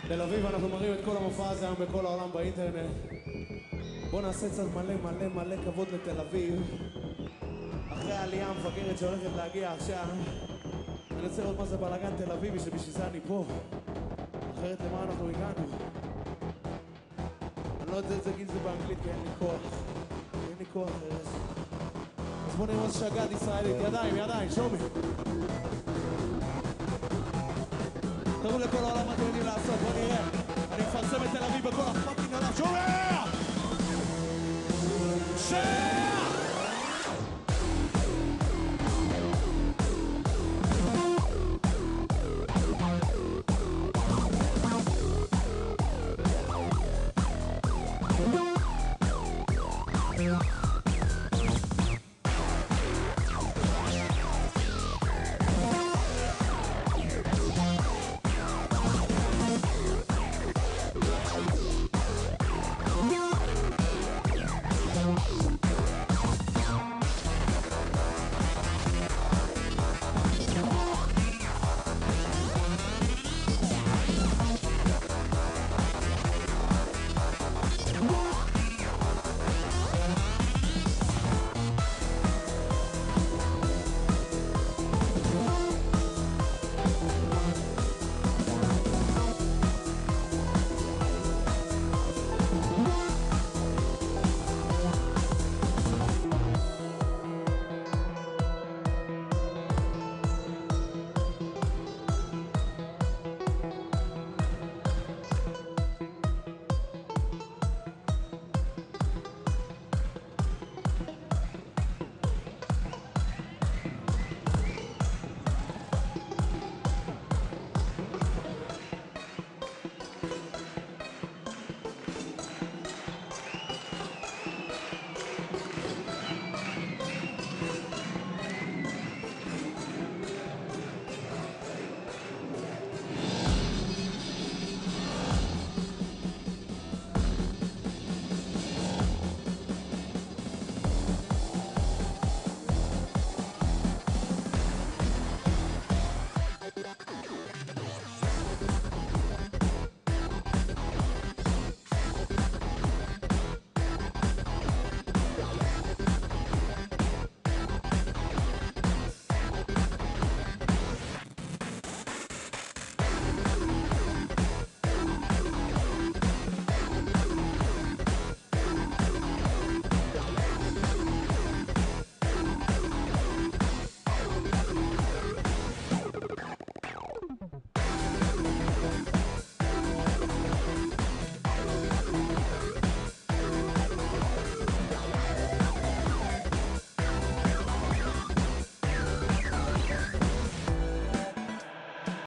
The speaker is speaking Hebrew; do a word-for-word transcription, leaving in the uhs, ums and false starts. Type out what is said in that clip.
תל אביב, אנחנו מראים את כל המופע הזה היום בכל העולם באינטרנט. בואו נעשה קצת מלא מלא מלא כבוד לתל אביב. אחרי העלייה המפגרת שהולכת להגיע עכשיו, אני רוצה לראות מה זה בלגן תל אביבי, שבשביל זה אני פה. אחרת למה אנחנו הגענו? אני לא יודע את זה גיד זה באנגלית, כי אין לי כוח. אין לי כוח אחרת. אז בואו נראה איזה שגעת ישראלית. ידיים, ידיים, שומי. תראו לכל העולם מה אתם יודעים לעשות, בואו נראה. אני מפרסם את תל אביב בכל הפאקינג עולם. שומע! שומע!